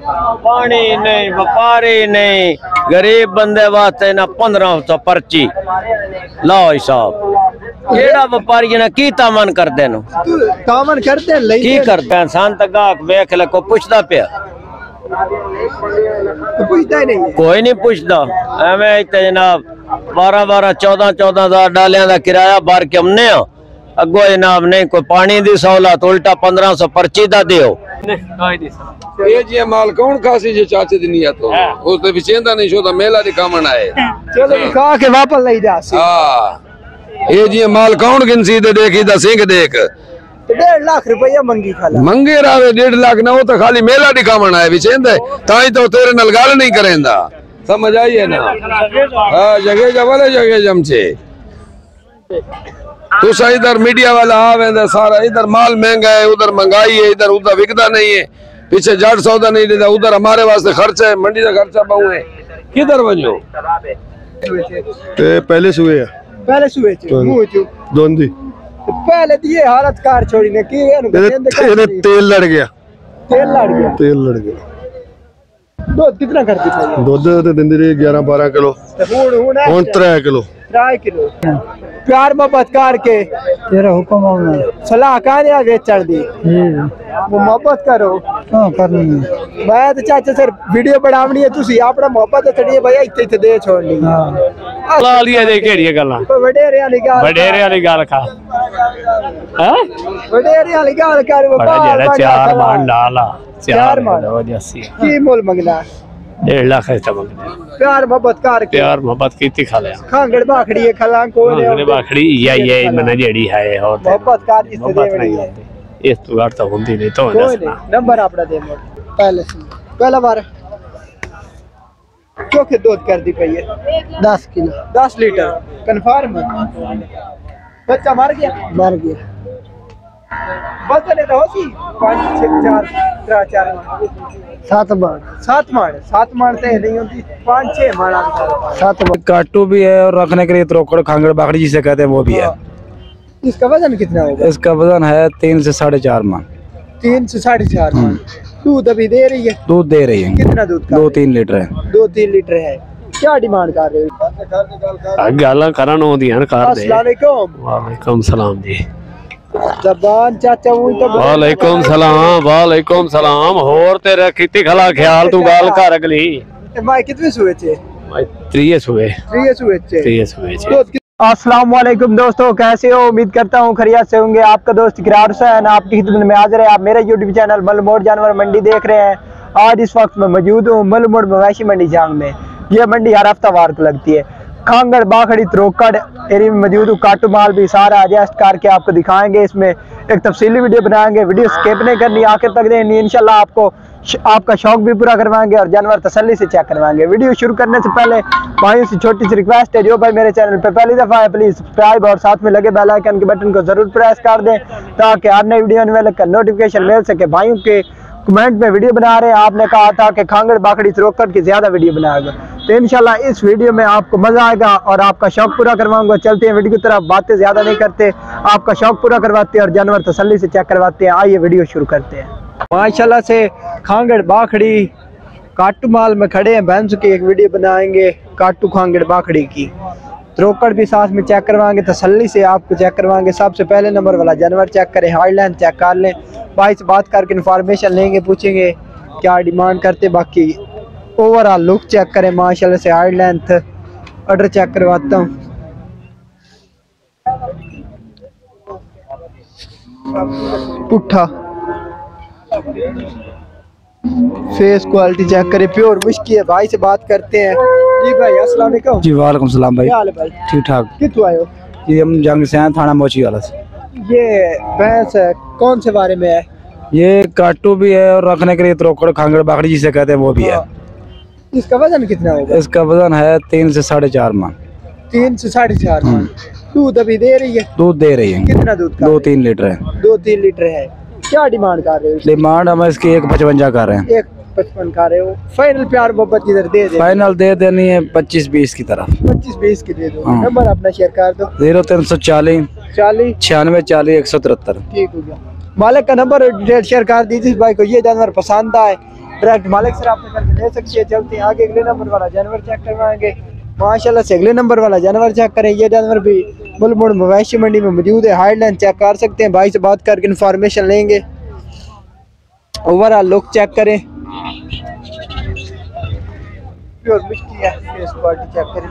पानी नहीं, व्यापारी नहीं, गरीब बंदे वास्ते ना 1500 पर्ची लो हिसाब। केड़ा व्यापारी ने की तामन करदे नु तामन करते ले की करते हैं सान तक गाहक वेख ले को पुछदा पिया तो पूछता ही नहीं, कोई नहीं पुछदा। एवें इत्ते जनाब 12-12 14-14 हजार डालियां दा किराया बार के हमने अगो जनाब नहीं कोई पानी दी सहूलत उल्टा 1500 पर्ची दा दियो। ये जी माल कौन खासी जे चाचे दी नियत हो उस ते विचेंदा नहीं शोदा मेला दिखावन आए चलो खा के वापस ले जा सी। हां ये जी माल कौन गिनसी दे देखी दा सिंह देख 1.5 लाख रुपया मंगी खाला मंगे रावे 1.5 लाख ना वो तो खाली मेला दिखावन आए विचेंदा ताई तो तेरे नल गाल नहीं करेंदा समझ आई है ना। हां जगह जवाले जगह जमचे तो सा इधर मीडिया वाला आवेंदा सारा इधर माल महंगा है उधर महंगाई है इधर उधर बिकदा नहीं है पीछे जाट सौदा नहीं देता उधर हमारे वास्ते खर्चा है मंडी का खर्चा बहु है किधर वजो ते पहले सुए मुंह चो दोंदी पहले दिए हालत कार छोड़ी ने की तेल लड़ गया दूध कितना करती थी दूध ते दिंदी रही 11-12 किलो हुन 3 किलो प्यार मोहब्बत कार के तेरा हुक्म सलाह कारिया वे चढ़ दी वो मोहब्बत करो करनी मैं तो चाचा सर वीडियो बनावनी है तुसी अपना मोहब्बत छड़िए भैया इत्थे दे छोड़नी ला लिया दे केड़ियां गल्लां वडेरे वाली गल खा हैं वडेरे वाली गल कर वो जेड़ा 4 मान डाला 4 मान की मोल मंगना 1.5 लाख है तब प्यार मोहब्बत कार के प्यार मोहब्बत कीती खा लिया खांगड़ बाखड़ी है खला को खांगड़ बाखड़ी ये मने जेड़ी है और मोहब्बत कार जिस दे इस तो गाड़ तो होंदी नहीं तो नंबर अपना दे मोड़ पहला बार चोखे दूध कर दी पई है 10 किलो 10 लीटर कंफर्म बच्चा मर गया बस ने तो होसी 5 6 4 7 मान ते नहीं होती 5-6 माना 7 काटू भी है और रखने के लिए त्रोकड़ खांगड़ बाखड़ी जिसे कहते हैं वो भी है। इसका वजन कितना होगा? इसका वजन है 3 से 4.5 मन। 3 से 4.5 मन। दूध अभी दे रही है? दूध दे रही है। कितना दूध का? 2-3 लीटर है। 2-3 लीटर है। क्या डिमांड कर रहे हो? गाला करन होंदी है कर दे। अस्सलाम वालेकुम। वालेकुम सलाम जी। जबान चाचा वो तो वालेकुम सलाम और तेरा कितनी खला ख्याल तू गाल कर अगली मैं कितने सुए थे? मैं 3 सुए थे। अस्सलाम वालेकुम दोस्तों, कैसे हो? उम्मीद करता हूँ खैरियत से होंगे। आपका दोस्त इकरार हुसैन आपकी खिदमत में हाजिर है। आप मेरे यूट्यूब चैनल मलमोड़ जानवर मंडी देख रहे हैं। आज इस वक्त मैं मौजूद हूँ मलमोड़ मवेशी मंडी जांग में। यह मंडी हर हफ्ता वार को लगती है। खांगड़ बाखड़ी त्रोकड़ एरिया में मौजूद हूँ। काटू माल भी सारा एडजस्ट करके आपको दिखाएंगे। इसमें एक तफसीली वीडियो बनाएंगे। वीडियो स्किप नहीं करनी, आखिर तक देखनी। इंशाल्लाह आपको आपका शौक भी पूरा करवाएंगे और जानवर तसल्ली से चेक करवाएंगे। वीडियो शुरू करने से पहले भाइयों से छोटी सी रिक्वेस्ट है, जो भाई मेरे चैनल पे पहली दफा है प्लीज सब्सक्राइब और साथ में लगे बेल आइकन के बटन को जरूर प्रेस कर दें ताकि हर नई वीडियो आने वाले का नोटिफिकेशन मिल सके। भाइयों के कमेंट में वीडियो बना रहे हैं, आपने कहा था कि खांगड़ बाखड़ी त्रोकड़ की ज्यादा वीडियो बनाएगा, तो इंशाल्लाह इस वीडियो में आपको मजा आएगा और आपका शौक पूरा करवाऊंगा। चलते हैं वीडियो की तरफ, बातें ज्यादा नहीं करते, आपका शौक पूरा करवाते हैं और जानवर तसल्ली से चेक करवाते हैं। आइए वीडियो शुरू करते हैं। माशाल्लाह से खांगड़ बाखड़ी काटू माल में खड़े हैं। भैंस की एक वीडियो बनाएंगे काटू खांगड़ बाखड़ी की, त्रोकड़ भी साथ में चेक करवाएंगे, तसल्ली से आपको चेक करवाएंगे। सबसे पहले नंबर वाला जानवर चेक करें, हाई लाइन चेक कर लें। भाई से बात करके इन्फॉर्मेशन लेंगे, पूछेंगे क्या डिमांड करते, बाकी ओवरऑल लुक चेक करें। माशाल्लाह से हाई लेंथ ऑर्डर चेक करवाता हूँ। पुट्ठा फेस क्वालिटी चेक करें, प्योर मुश्की है। भाई से बात करते हैं। जी भाई अस्सलाम वालेकुम। जी वालेकुम सलाम भाई। क्या हाल है भाई? ठीक ठाक। कितने आए हो? जी हम जंग से हैं, थाना मोची वाला से। ये भैंस कौन से बारे में है? ये काटू भी है और रखने के लिए त्रोकड़ खांगड़ बाखड़ी जिसे कहते हैं वो भी है। इसका वजन कितना होगा? इसका वजन है 3 से 4.5 मन। 3 से 4.5 मन। दूध अभी दे रही है? दूध दे रही है। कितना दूध का? 2-3 लीटर है। 2-3 लीटर है। क्या डिमांड कर रहे हो? डिमांड हम इसकी 1.55 कर रहे हैं। 1.55 कर रहे हो। फाइनल प्यार मोहब्बत किधर दे दे? फाइनल दे देनी है 25-20 की तरफ। 25-20 की दे दो। नंबर अपना शेयर कर दो। 0340 40 96 40 173। ठीक हो गया। मालिक का नंबर और डिटेल शेयर कर दीजिए। भाई को ये जानवर पसंद आए डायरेक्ट मालिक से आप करके ले सकते हैं। चलते हैं आगे, अगले नंबर वाला जानवर चेक करवाएंगे माशाल्लाह से। अगले नंबर वाला जानवर चेक करें, ये जानवर भी मुल्क मवेशी मंडी में मौजूद है। हाइड लाइन चेक कर सकते हैं, भाई से बात करके इन्फॉर्मेशन लेंगे। ओवरऑल लुक चेक करें, प्योर मिट्टी है, फेस क्वालिटी चेक करें।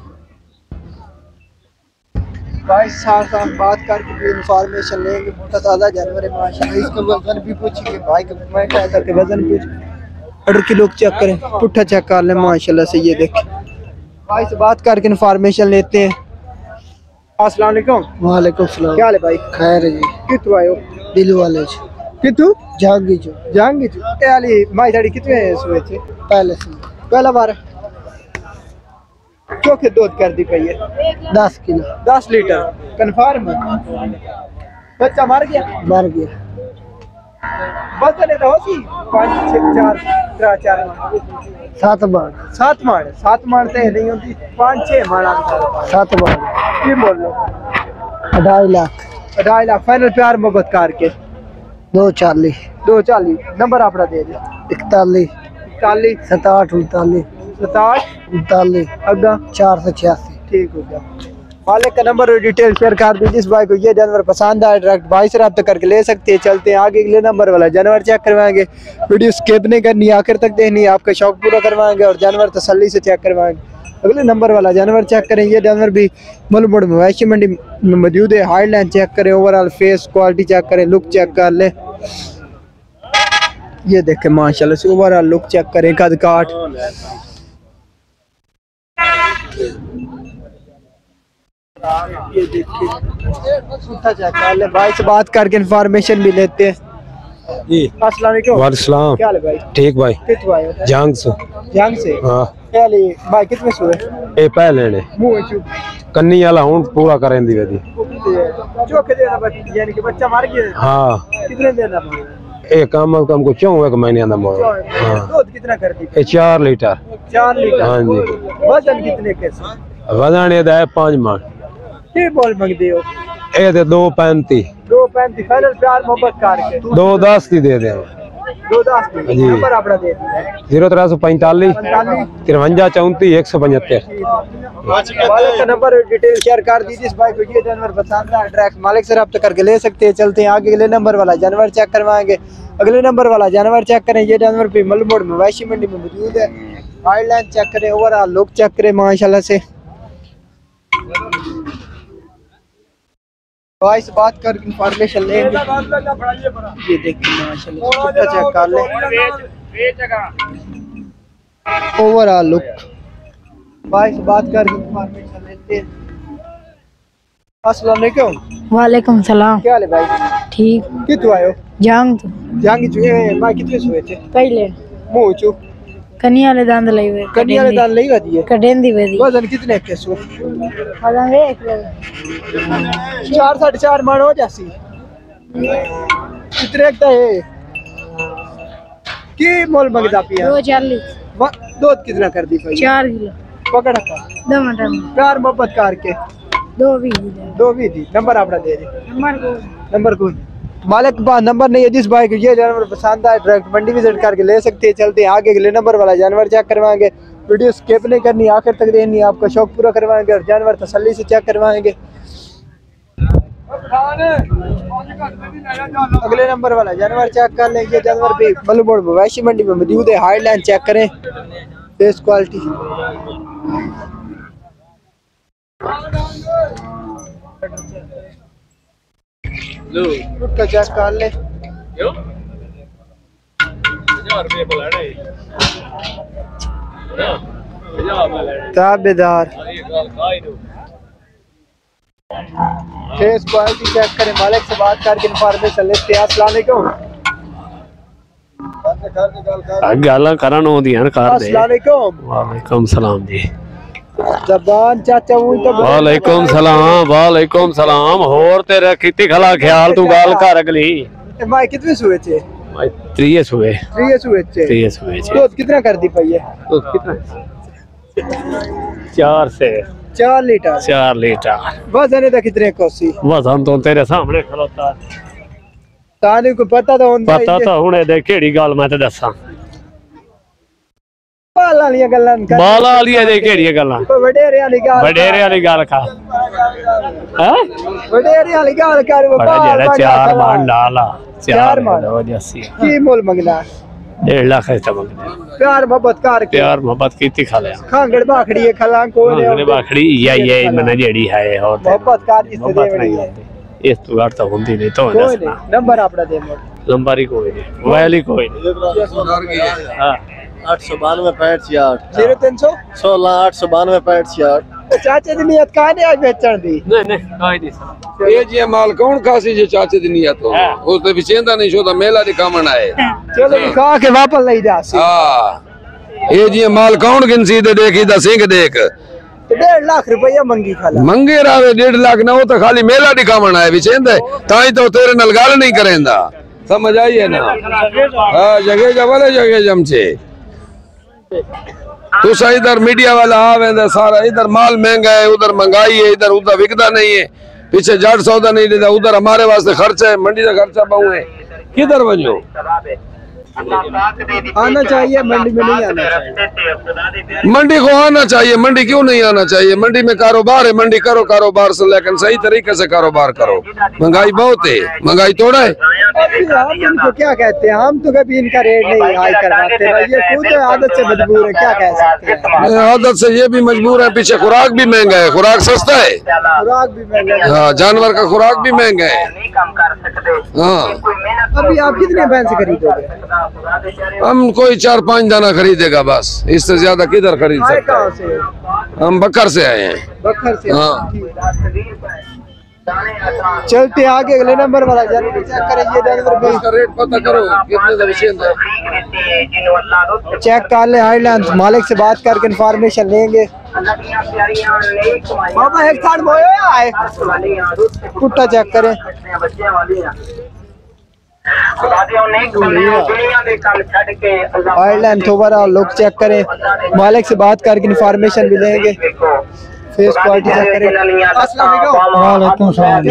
भाई साथ साथ बात करके भी इन्फॉर्मेशन लेंगे। मोटा ताज़ा जानवर है माशाल्लाह। इसका वजन भी पूछेंगे भाई का, मैं क्या करके वजन पूछ। ऑर्डर की लुक चेक करें, पुट्ठा चेक कर लें माशाल्लाह से। ये देखें, भाई से बात करके इन्फॉर्मेशन लेते हैं। अस्सलाम वालेकुम। वालेकुम सलाम। क्या हाल है भाई? खैर है जी। कितु आयो? दिल वाले जी। कितु? जागी जो जाएंगे जी। ए वाली माई दाड़ी कितने हैं सुबह से? पहले से पहला बार क्यों के दूध कर दी पई है? 10 किलो 10 लीटर कन्फर्म। बच्चा मर गया? मर गया। बस ने तो होसी 5 6 4 3 4 मान 7 बार 7 मान ते नहीं होती 5 6 मान 7 बार। ये बोल लो 2.5 लाख 2.5 लाख फाइनल प्यार मोहब्बत करके 240 नंबर अपना दे दे। 41 41 67 39 67 39 अग्गा 486। ठीक हो गया। मालिक का नंबर और डिटेल शेयर कर दीजिए। जिस भाई को ये जानवर पसंद आए डायरेक्ट भाई से रब्ता करके ले सकते हैं। चलते हैं आगे, अगले नंबर वाला जानवर चेक करवाएंगे। वीडियो स्किप नहीं करनी, आखिर तक देखनी, आपका शौक पूरा करवाएंगे और जानवर तसल्ली से चेक करवाएंगे। अगले नंबर वाला जानवर चेक करें, ये जानवर भी मुल्क मवेशी मंडी में मौजूद है। हाइड लाइन चेक करें, ओवरऑल फेस क्वालिटी चेक करें, लुक चेक कर ले। ये देखें माशाल्लाह से ओवरऑल लुक चेक करें, कद काट। ये देखिए चेक कर ले। भाई से बात करके इन्फॉर्मेशन भी लेते हैं जी। अस्सलाम वालेकुम। वालेकुम। क्या हाल है भाई? ठीक भाई। कितने आए हो? जांग से। जांग से। हां पहले भाई कितने सोए? ए पहले ने मुंह चुप कन्नी वाला हूं पूरा करें दी वदी। चोके देना बच्चा, यानी कि बच्चा मर गया। हां कितने देना? ए कम को क्यों एक महीने का मोड़। हां दूध कितना कर दी? ए 4 लीटर। 4 लीटर। हां जी। वजन कितने के? वजन ये दा 5 मन। की बोल मंगदे हो? ए दे 2.35 2.35 फाइनल प्यार मोहब्बत करके 2.10 की दे दे। 2.10 जी। नंबर अपना दे दिया 0345 45 53 34 175। मालिक का नंबर डिटेल शेयर कर दीजिए। इस भाई को ये जानवर पसंद है डायरेक्ट मालिक से रब्ता करके ले सकते हैं। चलते हैं आगे, अगले नंबर वाला जानवर चेक करवाएंगे। अगले नंबर वाला जानवर चेक करें, ये जानवर भी मुल्क मवेशी मंडी में मौजूद है। हाइड लाइन चेक करें, ओवरऑल लुक चेक करें माशाल्लाह से। भाई से बात कर इन्फॉर्मेशन लेंगे। ये देखिए माशाल्लाह चेक कर ले, ओवरऑल लुक। भाई से बात कर इन्फॉर्मेशन लेते हैं। अस्सलाम वालेकुम। वालेकुम सलाम। क्या हाल है भाई? ठीक। कितने आए हो? जांग तो जांगी चुए भाई कितने सोए थे? पहले मुंह चुप कन्या वाले दांत लई हुए कन्या वाले दाल नहीं होती है। कडेंदी वेदी वजन कितने के सो? वजन देख ले 4 4.5 मान हो जासी। कितने का है की मोल मंगदा पिया? 240 दूध कितना कर दी भाई? 4 किलो पकड़ का 2 मटन प्यार मोहब्बत करके 2 भी दी। नंबर अपना दे दे। नंबर को मालिक के पास नंबर नहीं है। जिस भाई को ये जानवर पसंद आए डायरेक्ट मंडी विजिट करके ले सकते हैं। चलते हैं आगे, अगले नंबर वाला जानवर चेक करवाएंगे। वीडियो स्किप नहीं करनी, आखिर तक देखनी, आपका शौक पूरा करवाएंगे और जानवर तसल्ली से चेक करवाएंगे। अगले नंबर वाला जानवर चेक कर लें, ये जानवर भी मुल्क मवेशी मंडी में मौजूद है। हाइड लाइन चेक करें, फेस क्वालिटी का चेक कर ले। ताबेदार फेस क्वालिटी चेक करें। मालिक से बात करके इन्फॉर्मेशन लेते हैं। अस्सलाम वालेकुम। गल्लां करन होंदियां कर दे। अस्सलाम वालेकुम। वालेकुम सलाम जी। जबान चाचा वो तो वालेकुम सलाम। वालेकुम सलाम। होर तेरा खेती खला ख्याल तू गल कर अगली। भाई कितने सुए थे? भाई 3 हुए। 3 हुए थे। 3 हुए छे। दूध कितना कर दी पई है? दूध कितना? 4 से 4 लीटर। 4 लीटर। वजन है कितने कोसी? वजन तो तेरे सामने खलोता ताने को पता तो होंदा पता तो हुणे दे केड़ी गल मैं ते दसा। बाल वाली गल्लां कर बाला वाली दे केड़ियां गल्लां वडेरे वाली गल वडेरे वाली गल खा हैं वडेरे वाली गल कर वो बड़ा जेड़ा चार मान डाला चार मान हो जसी की मोल मंगना 1.5 लाख है मंगदे प्यार मोहब्बत कर के प्यार मोहब्बत कीती खा लिया खांगड़ बाखड़ी खला कोई ने बाखड़ी ये मन जेड़ी है और मोहब्बत कर जिस दे बड़ी है इस तो घट तो हुंदी नहीं तो कोई नहीं नंबर अपना दे नंबर ही कोई नहीं मोबाइल ही कोई नहीं हां 892 65 0300 16 892 65 चाचे दी नियत का नहीं आज बेचण दी नहीं कोई नहीं ये जी माल कौन खासी जे चाचे दी नियत हो उस ते विचेंदा नहीं शोदा मेला दिखावण आए चलो खा के वापस ले जा हां ये जी माल कौन गिनसी दे देखी दा सिंह देख 1.5 लाख रुपया मंगी खाला मंगे रावे 1.5 लाख ना हो तो खाली मेला दिखावण आए विचेंदे ताई तो तेरे नाल गल नहीं करेंदा समझ आई है ना हां जगह जवाले जगह जमचे तू इधर मीडिया वाला आवेंदा सारा इधर माल महंगा है उधर महंगाई है इधर उधर विकदा नहीं है पीछे जट सौदा नहीं देता उधर हमारे वास्ते खर्चा है मंडी का खर्चा बहु है किधर वजो आना चाहिए मंडी में नहीं आना चाहिए मंडी को आना चाहिए मंडी क्यों नहीं आना चाहिए मंडी में कारोबार है मंडी करो कारोबार से लेकिन सही तरीके से कारोबार करो महंगाई बहुत है महंगाई थोड़ा है आप इनको क्या कहते हैं हम तो कभी इनका रेट नहीं हाई करवाते ना ये खुद आदत से मजबूर है क्या कह सकते हैं आदत से ये भी मजबूर है पीछे खुराक भी महंगा है खुराक सस्ता है खुराक भी महंगा है हाँ जानवर का खुराक भी महंगा है हाँ अभी आप कितने भैंस खरीदोगे हम कोई 4-5 दाना खरीदेगा बस इससे ज्यादा किधर खरीद आए सकते कहाँ हैं से हम बकर से आए हैं बखर से हाँ चलते आगे अगले नंबर वाला जानवर चेक करें ये जानवर भी इसका रेट पता करो कितने का विषय चेक कर ले हाईलैंड मालिक से बात करके इन्फॉर्मेशन लेंगे बाबा एक थान बोयो आए कुत्ता चेक करें आयरलैंड थोड़ा लुक चेक करें मालिक से बात करके इन्फॉर्मेशन भी लेंगे फेस क्वालिटी चेक करें अस्सलाम वालेकुम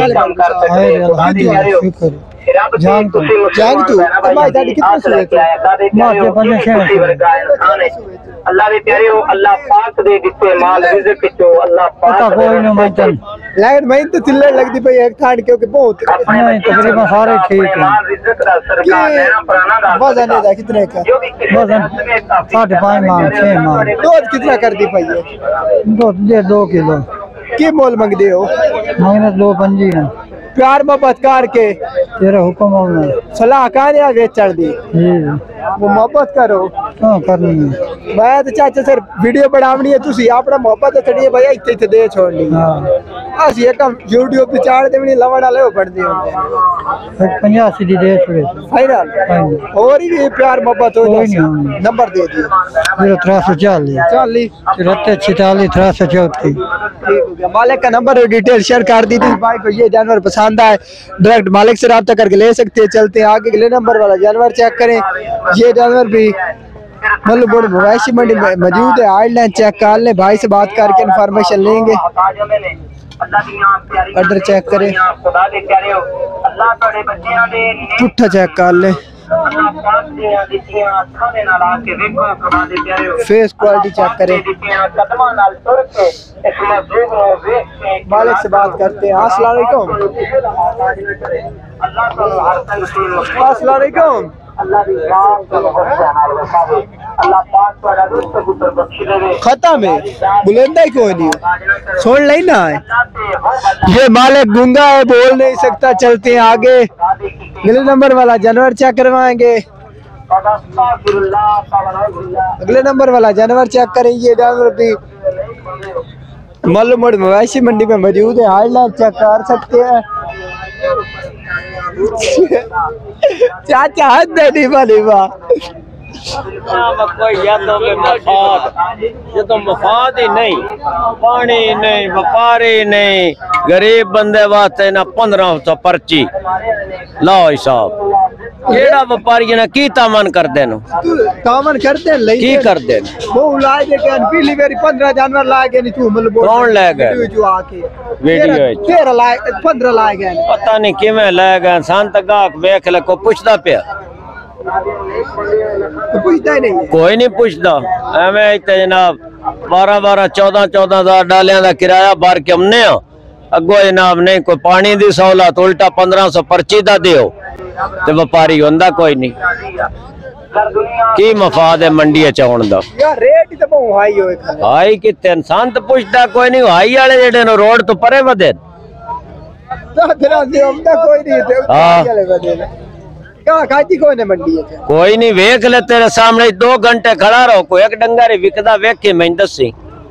जान तू भाई दादी कितने सुने तू मां के अल्लाह दे प्यारे हो अल्लाह पाक दे दिते माल रिज़्क चो अल्लाह पाक कोई न मचन लेकिन मैं तो चिल्लड़ लगदी पई एक थान क्योंकि बहुत नहीं तकरीबन सारे ठीक है रिज़्क दा सरकार लेना पुराना दा वजन है कितने का वजन 5.5 मान 6 मान दूध कितना कर दी पई है दूध दे 2 किलो की मोल मंग दे हो मैंने 2.5 है प्यार मोहब्बत कर के तेरा हुक्म है सलाह काने बेचण दी वो मोहब्बत करो हां करनी है मैं तो चाचा सर वीडियो बनावनी है तुसी अपना मोहब्बत छड़ी भैया इत्थे दे छोड़नी हां असि एक YouTube पे चाड़ देवनी लवण वाले हो पड़दे होंदे 85 दी दे छोड़े फाइनल और ही प्यार मोहब्बत हो जाए नंबर दे दियो 0340 46 ठीक हो गया मालिक का नंबर और डिटेल शेयर कर दी थी भाई को ये जानवर पसंद आए डायरेक्ट मालिक से रब्ता करके ले सकते हैं चलते हैं आगे अगले नंबर वाला जानवर चेक करें ये जानवर भी मतलब मवेशी मंडी में मौजूद है आयरलैंड चेक कर ले भाई से बात करके इन्फॉर्मेशन लेंगे ऑर्डर चेक करें पुट्ठा चेक कर ले फेस क्वालिटी चेक करें मालिक से बात करते हैं अस्सलाम वालेकुम खत्म है बुलंदा ही कोई नहीं सुन ले ना ये मालिक गूंगा है बोल नहीं सकता चलते हैं आगे अगले नंबर वाला जानवर चेक करवाएंगे अगले नंबर वाला जानवर चेक करें ये जानवर भी मालूम मवेशी मंडी में मौजूद है हाईलाइट चेक कर सकते हैं चाचा हद नहीं वाली ये तो मफाद ही नहीं पानी नहीं व्यापारी नहीं गरीब बंदे वास्ते ना 1500 पर्ची लाओ हिसाब केड़ा व्यापारी ने की तामन कर देनो तामन करते ले की कर दे वो लाए दे के पीली मेरी 15 जानवर लाए गए नहीं तू मतलब कौन ले गए जो आके वीडियो 13 लाए 15 लाए गए पता नहीं किवें ले गए सान तक गाहक देख ले को पूछदा पिया तो पूछता ही नहीं है। कोई नहीं पूछता एवं इतने जनाब 12-12 14-14 हजार डालिया का किराया बार के हमने अगो जनाब नहीं कोई पानी की सहूलत उल्टा 1500 पर्ची का दियो तो व्यापारी होंदा कोई नहीं की मफाद है मंडी चाउन दा यार रेट ही तो बहुत हाई होए खाने हाई कितने इंसान तो पूछता कोई नहीं हाई वाले जेडे नो रोड तो परे वधे कोई नहीं क्या खाती कौन है मंडी है कोई नहीं वेख ले तेरे सामने 2 घंटे खड़ा रहो कोई एक डंगारी विकदा वेखे मैं दसी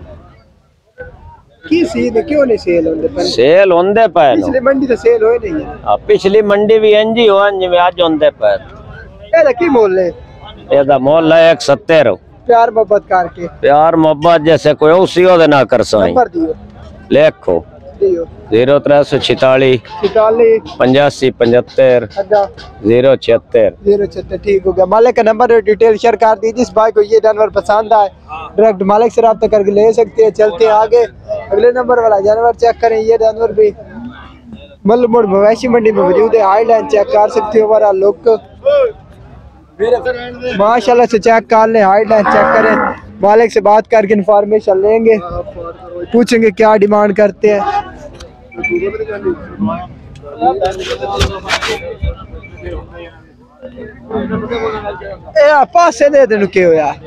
की सीन है क्यों नहीं सेल होंदे पर सेल होंदे पे पिछली मंडी तो सेल होए नहीं है पिछली मंडी भी इंजी हो में आज होंदे पे ए की मोल है एदा मोल है 170 प्यार मोहब्बत करके प्यार मोहब्बत जैसे कोई उसी ओदे ना कर सई नंबर दियो लिखो दियो 0346 85 75 076 ठीक हो गया। मालिक का नंबर और डिटेल शेयर कर दीजिए। जिस भाई को ये जानवर पसंद आए डायरेक्ट मालिक से रब्ता करके ले सकते हैं। चलते हैं आगे अगले नंबर वाला जानवर चेक करें। ये जानवर भी मलमोड़ मवेशी मंडी में मौजूद है। हाई लाइन चेक कर सकते हो हमारा लुक माशाल्लाह से चेक कर ले। हाई लाइन चेक करें मालिक से बात करके इन्फॉर्मेशन लेंगे पूछेंगे क्या डिमांड करते हैं। पासे दे दे नुके हो यार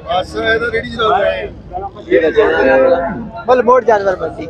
मलमोड़ जानवर मंडी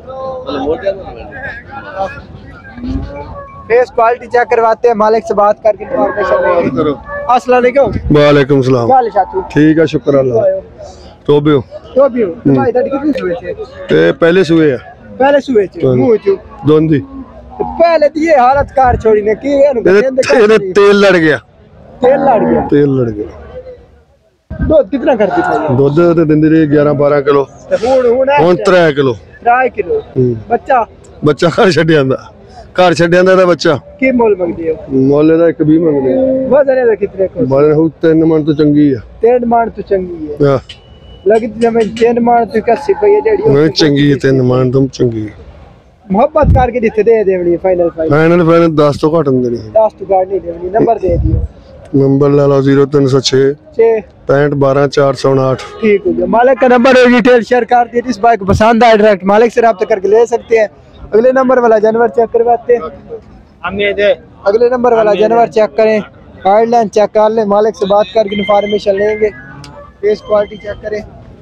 फेस क्वालिटी चेक करवाते हैं। मालिक से बात करके इन्फॉर्मेशन लेंगे। अस्सलाम वालेकुम। वालेकुम सलाम। क्या हाल है चाचू? ठीक है शुक्र अल्लाह। तो भी हो भाई दादी कितने सुए थे? ते पहले सुए है पहले सुए थे मुंह चू दोंदी पहले तो ये हालत कार छोड़ी ने की तेरे तेल लड़ गया तेल लड़ गया। दूध कितना करती थी? दुध ते दिंदी रही 11-12 किलो हुन 3 किलो 3 किलो। बच्चा घर छड्ड ਜਾਂਦਾ ਦਾ ਬੱਚਾ ਕੀ ਮੁੱਲ ਮੰਗਦੇ ਹੋ? ਮੁੱਲ ਇਹਦਾ 1.20 ਮੰਗਦੇ ਆ। ਵਜ਼ਨ ਇਹਦਾ ਕਿਤਨੇ ਕੋ? ਵਜ਼ਨ ਹੋ 3 ਮਣ ਤੋਂ ਚੰਗੀ ਆ। 3 ਮਣ ਤੋਂ ਚੰਗੀ ਹੈ। ਹਾਂ लगती जब 3 मण तो 80 रुपए जेडी मैं चंगी 3 मण तुम चंगी मोहब्बत करके दिते दे देवनी फाइनल फाइनल 10 तो घट देनी 10 तो घट नहीं देवनी। नंबर दे दियो। नंबर ला लो 0306 65 12 408। ठीक हो गया। मालिक का नंबर और डिटेल शेयर कर दिए। जिस बाइक को पसंद आए डायरेक्ट मालिक से रब्ता करके ले सकते हैं। अगले नंबर वाला जानवर चेक करवाते हैं। अगले नंबर वाला जानवर चेक करें। गाइडलाइन चेक कर ले। मालिक से बात करके इन्फॉर्मेशन लेंगे। फेस क्वालिटी चेक करें।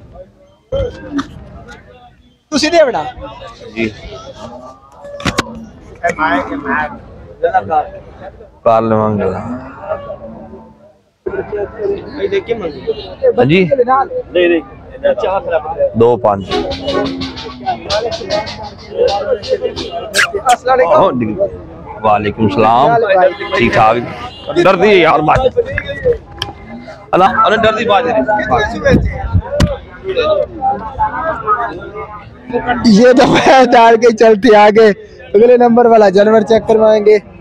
तू सीधे बना जी कार लेवांगे जी 2-5 वालेकुम सलाम। ठीक ठाक डरती है यार बात अल्लाह डरती बात ये तो डाल के चलते आगे। अगले नंबर वाला जानवर चेक करवाएंगे।